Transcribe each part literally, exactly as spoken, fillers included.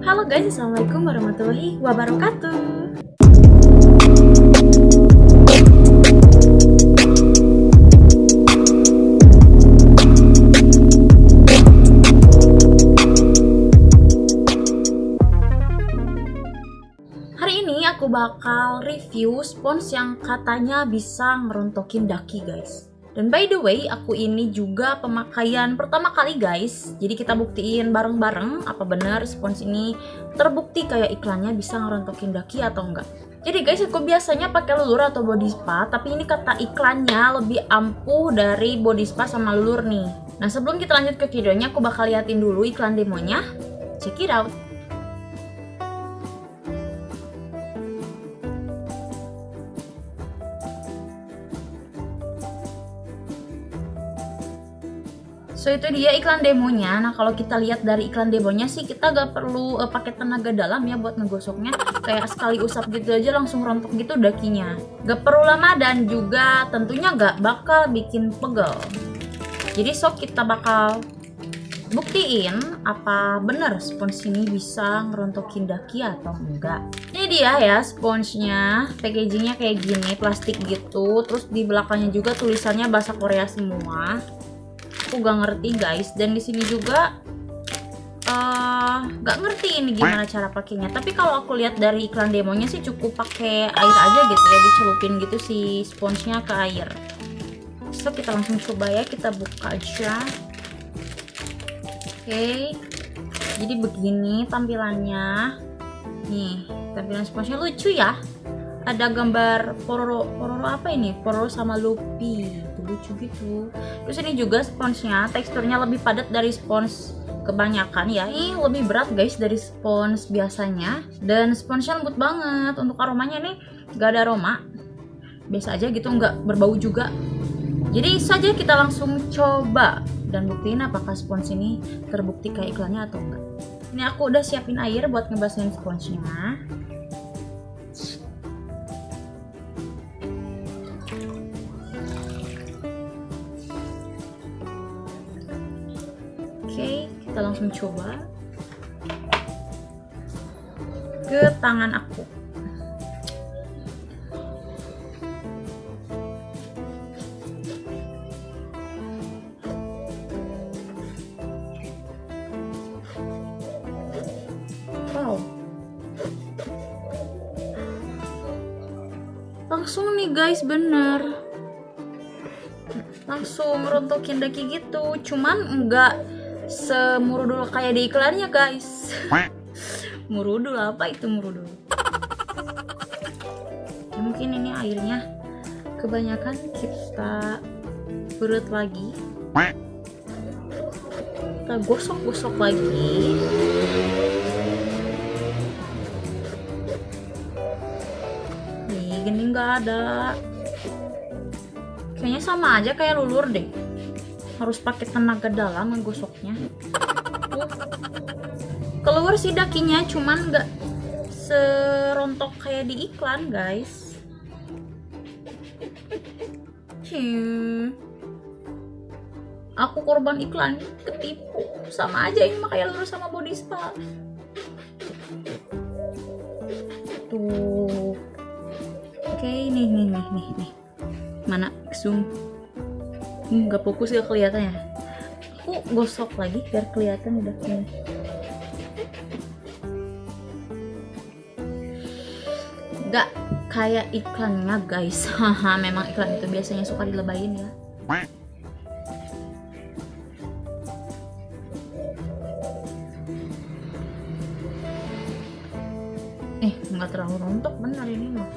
Halo guys, assalamualaikum warahmatullahi wabarakatuh. Hari ini aku bakal review spons yang katanya bisa ngerontokin daki guys. Dan by the way, aku ini juga pemakaian pertama kali guys. Jadi kita buktiin bareng-bareng apa benar spons ini terbukti kayak iklannya bisa ngerontokin daki atau enggak. Jadi guys, aku biasanya pakai lulur atau body spa, tapi ini kata iklannya lebih ampuh dari body spa sama lulur nih. Nah, sebelum kita lanjut ke videonya, aku bakal liatin dulu iklan demonya. Check it out. So itu dia iklan demonya. Nah kalau kita lihat dari iklan demonya sih kita gak perlu uh, pakai tenaga dalam ya buat ngegosoknya. Kayak sekali usap gitu aja langsung rontok gitu dakinya. Gak perlu lama dan juga tentunya gak bakal bikin pegel. Jadi sok kita bakal buktiin apa bener spons ini bisa ngerontokin daki atau enggak. Ini dia ya sponsnya, packagingnya kayak gini, plastik gitu. Terus di belakangnya juga tulisannya bahasa Korea semua. Aku gak ngerti guys, dan di sini juga uh, gak ngerti ini gimana cara pakainya. Tapi kalau aku lihat dari iklan demonya sih cukup pakai air aja gitu ya, dicelupin gitu si sponsnya ke air. So kita langsung coba ya, kita buka aja. Oke, okay. Jadi begini tampilannya. Nih tampilan sponsnya lucu ya. Ada gambar Pororo, Pororo apa ini? Pororo sama Luffy, lucu gitu. Terus ini juga sponsnya, teksturnya lebih padat dari spons kebanyakan ya. Ini lebih berat guys dari spons biasanya. Dan sponsnya lembut banget. Untuk aromanya nih gak ada aroma, biasa aja gitu, nggak berbau juga. Jadi saja kita langsung coba dan buktiin apakah spons ini terbukti kayak iklannya atau enggak. Ini aku udah siapin air buat ngebasahin sponsnya. Oke, kita langsung coba ke tangan aku. Wow, langsung nih guys, bener langsung rontokin daki gitu. Cuman enggak semurudul kayak di iklannya guys. Murudul apa itu murudul? Ya, mungkin ini airnya kebanyakan, kita perut lagi, kita gosok-gosok lagi. Nih gini nggak ada. Kayaknya sama aja kayak lulur deh. Harus pakai tenaga dalam menggosoknya. Keluar sih dakinya, cuman nggak serontok kayak di iklan guys. Hmm. Aku korban iklan, ketipu. Sama aja ini mah kayak lurus sama body spa. Tuh. Oke, nih nih nih nih nih. Mana zoom? Nggak fokus, gak kelihatan ya. Aku gosok lagi biar kelihatan udah ini. Nggak kayak iklannya guys. Haha, memang iklan itu biasanya suka dilebayin ya. Eh, nggak terlalu rontok benar ini mah.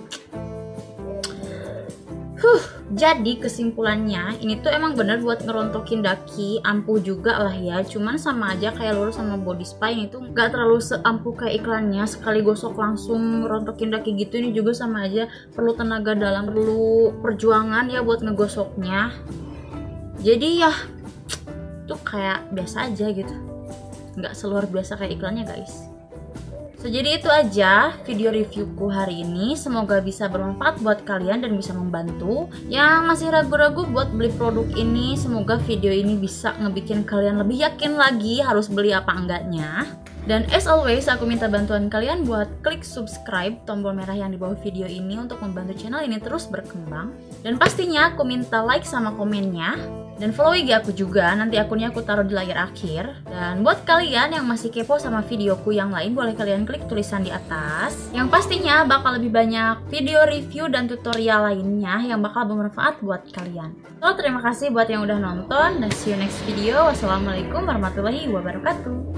Huh, jadi kesimpulannya ini tuh emang bener buat ngerontokin daki, ampuh juga lah ya. Cuman sama aja kayak lurus sama body spa, ini tuh nggak terlalu seampuh kayak iklannya. Sekali gosok langsung ngerontokin daki gitu, ini juga sama aja perlu tenaga dalam, perlu perjuangan ya buat ngegosoknya. Jadi ya tuh kayak biasa aja gitu, nggak seluar biasa kayak iklannya guys. So, jadi itu aja video reviewku hari ini. Semoga bisa bermanfaat buat kalian dan bisa membantu. Yang masih ragu-ragu buat beli produk ini, semoga video ini bisa ngebikin kalian lebih yakin lagi harus beli apa enggaknya. Dan as always, aku minta bantuan kalian buat klik subscribe, tombol merah yang di bawah video ini untuk membantu channel ini terus berkembang. Dan pastinya aku minta like sama komennya. Dan follow I G aku juga, nanti akunnya aku taruh di layar akhir. Dan buat kalian yang masih kepo sama videoku yang lain, boleh kalian klik tulisan di atas. Yang pastinya bakal lebih banyak video review dan tutorial lainnya yang bakal bermanfaat buat kalian. So, terima kasih buat yang udah nonton, dan see you next video. Wassalamualaikum warahmatullahi wabarakatuh.